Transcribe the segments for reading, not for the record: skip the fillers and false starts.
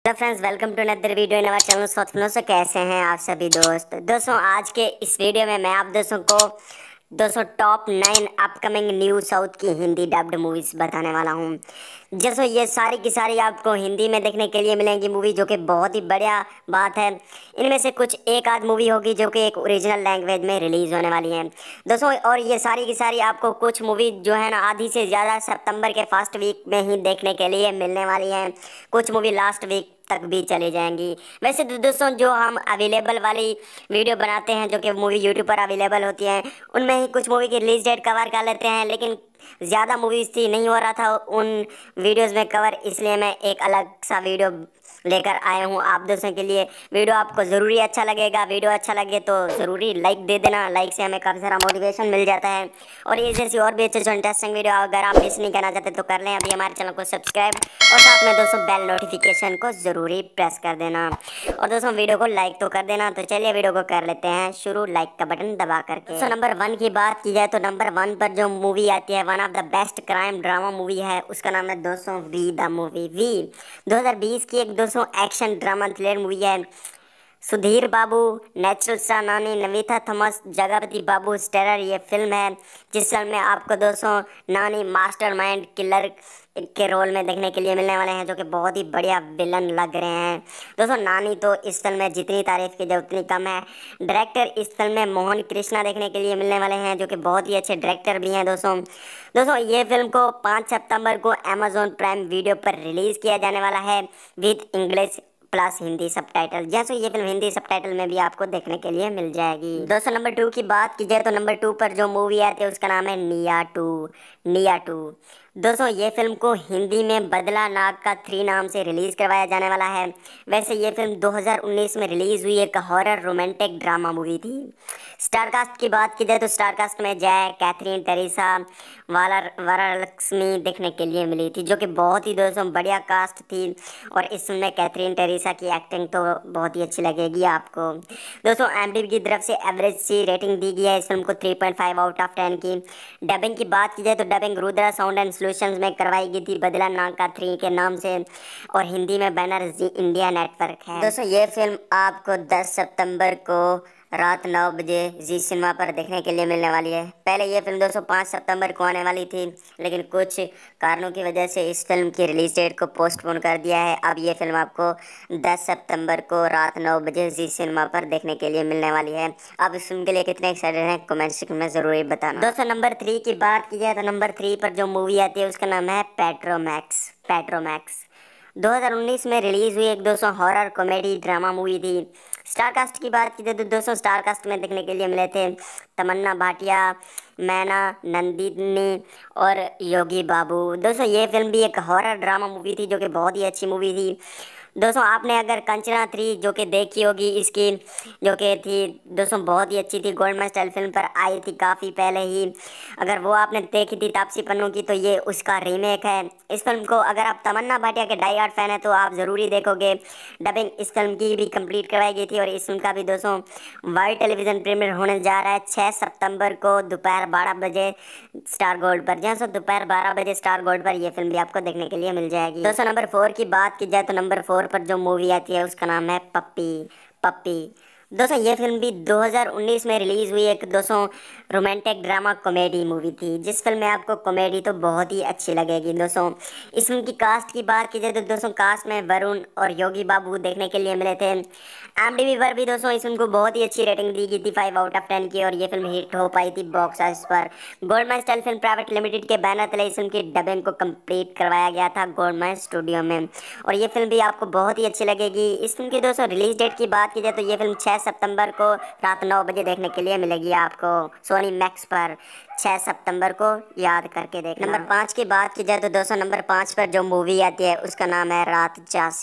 Hello friends, welcome to another video in our channel साथियों। से कैसे हैं आप सभी दोस्तों आज के इस वीडियो में मैं आप दोस्तों को टॉप 9 अपकमिंग न्यू साउथ की हिंदी डब्ड मूवीज बताने वाला हूं। जैसो ये सारी की सारी आपको हिंदी में देखने के लिए मिलेंगी मूवी, जो कि बहुत ही बढ़िया बात है। इनमें से कुछ एक आध मूवी होगी जो कि एक ओरिजिनल लैंग्वेज में रिलीज होने वाली है दोस्तों, और ये सारी की सारी आपको कुछ मूवी जो है ना आधी से ज़्यादा सितंबर के फर्स्ट वीक में ही देखने के लिए मिलने वाली हैं। कुछ मूवी लास्ट वीक तक भी चली जाएंगी। वैसे तो दोस्तों जो हम अवेलेबल वाली वीडियो बनाते हैं, जो कि मूवी यूट्यूब पर अवेलेबल होती हैं, उनमें ही कुछ मूवी की रिलीज डेट कवर कर लेते हैं, लेकिन ज़्यादा मूवीज़ थी नहीं हो रहा था उन वीडियोस में कवर, इसलिए मैं एक अलग सा वीडियो लेकर आया हूँ आप दोस्तों के लिए। वीडियो आपको ज़रूरी अच्छा लगेगा। वीडियो अच्छा लगे तो ज़रूरी लाइक दे देना, लाइक से हमें काफ़ी सारा मोटिवेशन मिल जाता है। और ये जैसी और भी अच्छे इंटरेस्टिंग वीडियो अगर आप मिस नहीं करना चाहते तो कर लें अभी हमारे चैनल को सब्सक्राइब, और साथ में दोस्तों बेल नोटिफिकेशन को ज़रूरी प्रेस कर देना, और दोस्तों वीडियो को लाइक तो कर देना। तो चलिए वीडियो को कर लेते हैं शुरू, लाइक का बटन दबा करके। दोस्तों नंबर 1 की बात की जाए तो नंबर 1 पर जो मूवी आती है, one of the best crime drama movie है, उसका नाम है दोस्तों वी द मूवी। वी 2020 की एक दोस्तों एक्शन ड्रामा थ्रिलर मूवी है। सुधीर बाबू, natural star Nani, Navitha, Thomas, Jagapathi Babu starrer ये फिल्म है, जिस फिल्म में आपको दोस्तों नानी मास्टरमाइंड किलर के रोल में देखने के लिए मिलने वाले हैं, जो कि बहुत ही बढ़िया विलन लग रहे हैं दोस्तों। नानी तो इस फिल्म में जितनी तारीफ की जाए उतनी कम है। डायरेक्टर इस फिल्म में मोहन कृष्णा देखने के लिए मिलने वाले हैं, जो कि बहुत ही अच्छे डायरेक्टर भी हैं दोस्तों ये फिल्म को 5 सितंबर को अमेजॉन प्राइम वीडियो पर रिलीज़ किया जाने वाला है with English plus Hindi subtitle. जैसे ये फिल्म हिंदी सबटाइटल में भी आपको देखने के लिए मिल जाएगी। दोस्तों नंबर 2 की बात की जाए तो नंबर 2 पर जो मूवी आती है उसका नाम है निया 2। दोस्तों ये फिल्म को हिंदी में बदला नाग का 3 नाम से रिलीज़ करवाया जाने वाला है। वैसे ये फिल्म 2019 में रिलीज़ हुई एक हॉरर रोमांटिक ड्रामा मूवी थी। स्टारकास्ट की बात की जाए तो स्टारकास्ट में जय, कैथरीन, टेरेसा, वरलक्ष्मी देखने के लिए मिली थी, जो कि बहुत ही दोस्तों बढ़िया कास्ट थी। और इसमें कैथरीन टेरेसा की एक्टिंग तो बहुत ही अच्छी लगेगी आपको दोस्तों। IMDb की तरफ से एवरेज सी रेटिंग दी गई है इस फिल्म को 3.5 आउट ऑफ 10 की। डबिंग की बात की जाए तो dubbing Rudra sound and solutions में करवाई गई थी बदला नाग का 3 के नाम से, और हिंदी में बैनर जी इंडिया नेटवर्क है दोस्तों। ये फिल्म आपको 10 सितंबर को रात 9 बजे जी सिनेमा पर देखने के लिए मिलने वाली है। पहले ये फिल्म दोस्तों 5 सितंबर को आने वाली थी, लेकिन कुछ कारणों की वजह से इस फिल्म की रिलीज डेट को पोस्टपोन कर दिया है। अब ये फिल्म आपको 10 सितंबर को रात 9 बजे जी सिनेमा पर देखने के लिए मिलने वाली है। अब इस फिल्म के लिए कितने एक्साइटेड हैं कमेंट सेक्शन में ज़रूर बताना दोस्तों। नंबर 3 की बात की जाए तो नंबर 3 पर जो मूवी आती है उसका नाम है पेट्रोमैक्स। 2019 में रिलीज़ हुई एक दोस्तों हॉरर कॉमेडी ड्रामा मूवी थी। स्टारकास्ट की बात की जाए तो दोस्तों स्टारकास्ट में देखने के लिए मिले थे तमन्ना भाटिया, मैना, नंदिनी और योगी बाबू। दोस्तों ये फिल्म भी एक हॉरर ड्रामा मूवी थी, जो कि बहुत ही अच्छी मूवी थी दोस्तों। आपने अगर कंचना 3 जो कि देखी होगी, इसकी जो कि थी दोस्तों बहुत ही अच्छी थी, गोल्ड स्टाइल फिल्म पर आई थी काफ़ी पहले ही। अगर वो आपने देखी थी तापसी पन्नू की, तो ये उसका रीमेक है। इस फिल्म को अगर आप तमन्ना भाटिया के डाई हार्ट फैन है तो आप ज़रूरी देखोगे। डबिंग इस फिल्म की भी कंप्लीट करवाई गई थी, और इस फिल्म का भी दोस्तों वाइड टेलीविज़न प्रीमियर होने जा रहा है 6 सितंबर को दोपहर 12 बजे स्टार गोल्ड पर। जहाँ से दोपहर 12 बजे स्टार गोल्ड पर यह फिल्म भी आपको देखने के लिए मिल जाएगी दोस्तों। नंबर 4 की बात की जाए तो नंबर 4 पर जो मूवी आती है उसका नाम है पप्पी दोस्तों। ये फिल्म भी 2019 में रिलीज़ हुई एक दोस्तों रोमांटिक ड्रामा कॉमेडी मूवी थी, जिस फिल्म में आपको कॉमेडी तो बहुत ही अच्छी लगेगी दोस्तों। इस फिल्म की कास्ट की बात की जाए तो दोस्तों कास्ट में वरुण और योगी बाबू देखने के लिए मिले थे। IMDb पर भी दोस्तों इस फिल्म को बहुत ही अच्छी रेटिंग दी गई थी 5 आउट ऑफ 10 की, और ये फिल्म हिट हो पाई थी बॉक्स ऑफिस पर। Goldman style film private limited के बैनर तले इस फिल्म की डबिंग को कंप्लीट करवाया गया था गोल्डमैन स्टूडियो में, और ये फिल्म भी आपको बहुत ही अच्छी लगेगी। इस फिल्म की दोस्तों रिलीज डेट की बात की जाए तो ये फिल्म 6 सितंबर को रात 9 बजे देखने के लिए मिलेगी आपको सोनी मैक्स पर। 6 सितंबर को याद करके देखना। नंबर 5 की बात की जाए तो दोस्तों नंबर 5 पर जो मूवी आती है उसका नाम है रात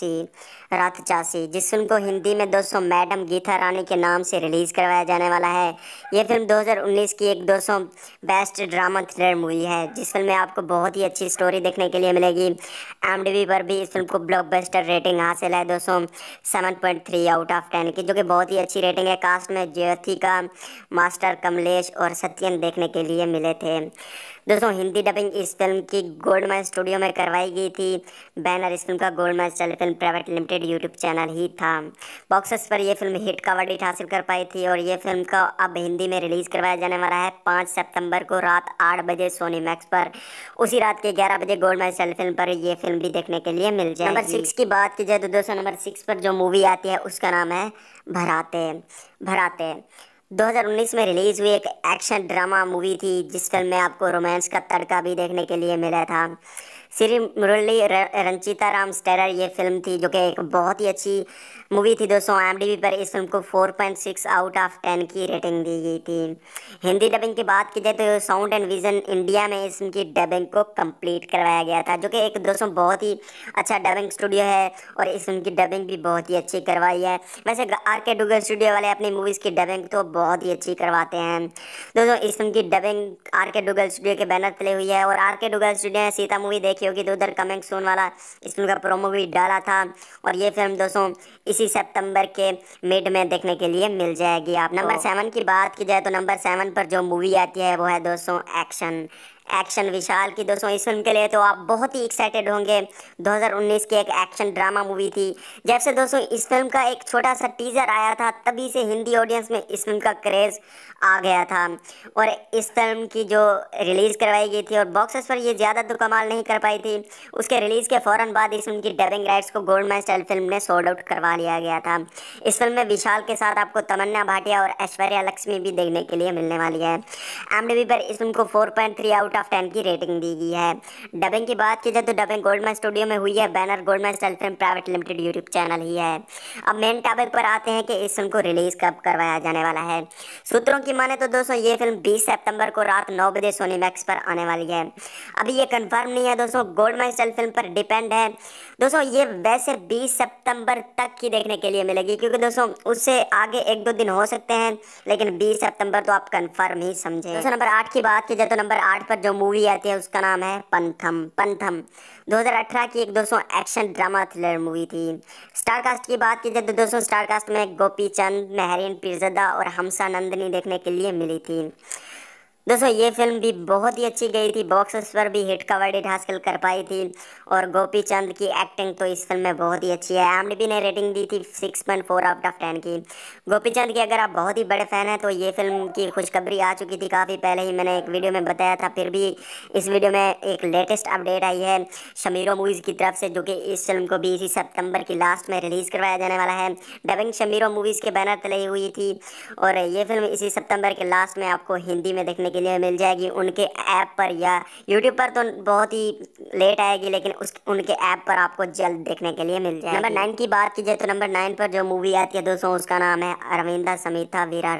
चासी, जिस फिल्म को हिंदी में दोस्तों मैडम गीता रानी के नाम से रिलीज़ करवाया जाने वाला है। ये फिल्म 2019 की एक दोस्तों बेस्ट ड्रामा थ्रिलर मूवी है, जिस फिल्म में आपको बहुत ही अच्छी स्टोरी देखने के लिए मिलेगी। IMDb पर भी इस फिल्म को ब्लॉकबस्टर रेटिंग हासिल है दोस्तों 7.3 आउट ऑफ 10 की, जो कि बहुत ही अच्छी रेटिंग है। कास्ट में ज्योथिका, मास्टर कमलेश और सत्यन देखने के लिए मिले थे दोस्तों हिंदी डबिंग इस फिल्म की गोल्डमैन स्टूडियो में करवाई गई थी। बैनर इस फिल्म का Goldman telefilm private limited YouTube channel ही था। बॉक्स ऑफिस पर यह फिल्म हिट का वर्डिक्ट हासिल कर पाई थी और ये फिल्म का अब हिंदी में रिलीज करवाया जाने वाला है 5 सितंबर को रात 8 बजे सोनी मैक्स पर। उसी रात के 11 बजे गोल्डमैन टेलीफिल्म पर ये फिल्म भी देखने के लिए मिल जाएगी। नंबर 6 की बात की जाए तो दोस्तों नंबर 6 पर जो मूवी आती है उसका नाम है भराते। भराते 2019 में रिलीज हुई एक एक्शन ड्रामा मूवी थी जिस फिल्म में आपको रोमांस का तड़का भी देखने के लिए मिला था। श्री मुरली रंजीता राम स्टारर ये फिल्म थी जो कि एक बहुत ही अच्छी मूवी थी दोस्तों। IMDb पर इस फिल्म को 4.6 आउट ऑफ 10 की रेटिंग दी गई थी। हिंदी डबिंग की बात की जाए तो साउंड एंड विजन इंडिया में इस फिल्म की डबिंग को कंप्लीट करवाया गया था, जो कि एक दोस्तों बहुत ही अच्छा डबिंग स्टूडियो है और इस फिल्म की डबिंग भी बहुत ही अच्छी करवाई है। वैसे RK डुगल स्टूडियो वाले अपनी मूवीज़ की डबिंग तो बहुत ही अच्छी करवाते हैं दोस्तों। इस फिल्म की डबिंग RK डुगल स्टूडियो के बैनर तले हुई है और RK डुगल स्टूडियो ने सीता मूवी देखी होगी तो उधर कमिंग सून वाला इस फिल्म का प्रोमो भी डाला था और ये फिल्म दोस्तों इसी सितंबर के मिड में देखने के लिए मिल जाएगी आप। नंबर 7 की बात की जाए तो नंबर 7 पर जो मूवी आती है वो है दोस्तों एक्शन विशाल की। दोस्तों इस फिल्म के लिए तो आप बहुत ही एक्साइटेड होंगे। 2019 की एक एक्शन ड्रामा मूवी थी। जब से दोस्तों इस फिल्म का एक छोटा सा टीजर आया था तभी से हिंदी ऑडियंस में इस फिल्म का क्रेज़ आ गया था और इस फिल्म की जो रिलीज़ करवाई गई थी और बॉक्स ऑफिस पर ये ज़्यादा तो कमाल नहीं कर पाई थी। उसके रिलीज़ के फ़ौरन बाद इस फिल्म की डबिंग राइट्स को गोल्डमैन स्टाइल फिल्म ने सोल्ड आउट करवा लिया गया था। इस फिल्म में विशाल के साथ आपको तमन्ना भाटिया और ऐश्वर्या लक्ष्मी भी देखने के लिए मिलने वाली है। IMDb पर इस फिल्म को 4.3 आउट ऑफ 10 की रेटिंग दी गई है। डबिंग की बात की जाए तो डबिंग गोल्डमैन स्टूडियो में हुई है। Banner Goldman style film private limited YouTube channel ही है। अब मेन टॉपिक पर आते हैं कि इस फिल्म को रिलीज कब करवाया जाने वाला है। सूत्रों की माने तो दोस्तों ये फिल्म 20 सितंबर को रात 9 बजे सोनी मैक्स पर आने वाली है। अभी ये कंफर्म नहीं है दोस्तों, गोल्डमैन स्टाइल फिल्म पर डिपेंड है दोस्तों। ये वैसे 20 सितंबर तक की देखने के लिए मिलेगी क्योंकि दोस्तों उससे आगे 1-2 दिन हो सकते हैं, लेकिन 20 सितंबर तो आप कंफर्म ही समझे। दोस्तों नंबर 8 की बात की जाए तो नंबर 8 पर जो मूवी आती है उसका नाम है पंथम। 2018 की एक दोस्तों एक्शन ड्रामा थ्रिलर मूवी थी। स्टार कास्ट की बात की जाए तो दोस्तों स्टार कास्ट में गोपी चंद, मेहरीन पीरज़ादा और हमसा नंदनी देखने के लिए मिली थी। दोस्तों ये फिल्म भी बहुत ही अच्छी गई थी, बॉक्स ऑफिस पर भी हिट का वर्डिक्ट हासिल कर पाई थी और गोपी चंद की एक्टिंग तो इस फिल्म में बहुत ही अच्छी है। IMDb ने रेटिंग दी थी 6.4 आउट ऑफ 10 की। गोपी चंद के अगर आप बहुत ही बड़े फैन हैं तो ये फिल्म की खुशखबरी आ चुकी थी काफ़ी पहले ही, मैंने एक वीडियो में बताया था। फिर भी इस वीडियो में एक लेटेस्ट अपडेट आई है शमीरो मूवीज़ की तरफ से, जो कि इस फिल्म को भी इसी सितंबर की लास्ट में रिलीज़ करवाया जाने वाला है। डबिंग शमीरो मूवीज़ के बैनर तले हुई थी और ये फिल्म इसी सितंबर के लास्ट में आपको हिंदी में देखने के लिए मिल जाएगी उनके ऐप पर या यूट्यूब पर तो बहुत ही लेट आएगी, लेकिन उनके ऐप पर आपको जल्द देखने के लिए मिल जाएगी। नंबर 9 की बात की जाए तो नंबर 9 पर जो मूवी आती है दोस्तों उसका नाम है अरविंदा समेता वीरा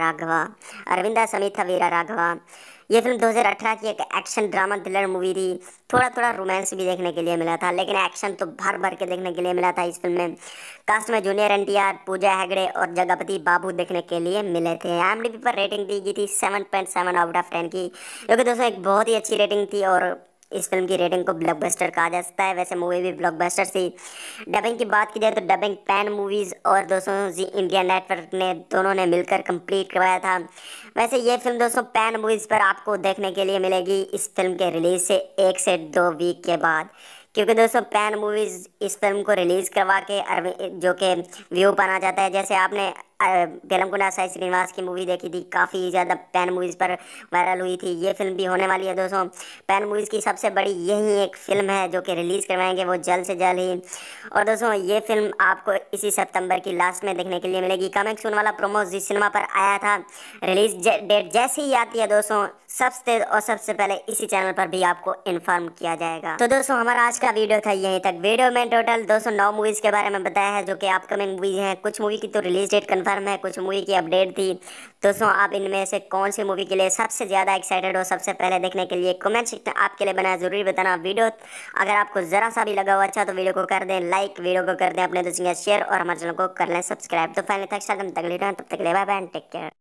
राघवा। ये फिल्म 2018 की एक एक्शन ड्रामा थ्रिलर मूवी थी। थोड़ा रोमांस भी देखने के लिए मिला था, लेकिन एक्शन तो भर के देखने के लिए मिला था। इस फिल्म में कास्ट में जूनियर NTR, पूजा हेगड़े और जगपति बाबू देखने के लिए मिले थे। IMDb पर रेटिंग दी गई थी 7.7 आउट ऑफ 10 की, जो कि दोस्तों एक बहुत ही अच्छी रेटिंग थी और इस फिल्म की रेटिंग को ब्लॉकबस्टर कहा जा सकता है। वैसे मूवी भी ब्लॉकबस्टर थी। डबिंग की बात की जाए तो डबिंग पैन मूवीज़ और दोस्तों जी इंडिया नेटवर्क ने दोनों ने मिलकर कंप्लीट करवाया था। वैसे ये फिल्म दोस्तों पैन मूवीज़ पर आपको देखने के लिए मिलेगी इस फिल्म के रिलीज़ से 1 से 2 वीक के बाद, क्योंकि दोस्तों पैन मूवीज़ इस फिल्म को रिलीज़ करवा के जो कि व्यू पाना चाहता है। जैसे आपने वेलमकुंडा साई श्रीनिवास की मूवी देखी थी, काफ़ी ज़्यादा पैन मूवीज़ पर वायरल हुई थी। ये फिल्म भी होने वाली है दोस्तों। पैन मूवीज़ की सबसे बड़ी यही एक फ़िल्म है जो कि रिलीज़ करवाएंगे वो जल्द से जल्द ही। और दोस्तों ये फिल्म आपको इसी सितंबर की लास्ट में देखने के लिए मिलेगी। कमिंग सून वाला प्रोमो जी सिनेमा पर आया था, रिलीज डेट जैसे ही आती है दोस्तों सबसे पहले इसी चैनल पर भी आपको इन्फॉर्म किया जाएगा। तो दोस्तों हमारा आज का वीडियो था यहीं तक। वीडियो में टोटल 209 मूवीज़ के बारे में बताया है जो कि अपकमिंग मूवीज़ हैं। कुछ मूवी की तो रिलीज डेट कंफर्म है, कुछ मूवी की अपडेट थी। दोस्तों आप इनमें से कौन सी मूवी के लिए सबसे ज़्यादा एक्साइटेड हो सबसे पहले देखने के लिए, कमेंट सेक्शन आपके लिए बनाया ज़रूर बताना। वीडियो अगर आपको ज़रा सा भी लगा हो अच्छा तो वीडियो को कर दें लाइक, वीडियो को कर दें अपने दोस्तों के शेयर और हमारे चैनल को कर लें सब्सक्राइब। तो फाइनली तक तक ले रहे हैं, तब तक ले bye bye and take care.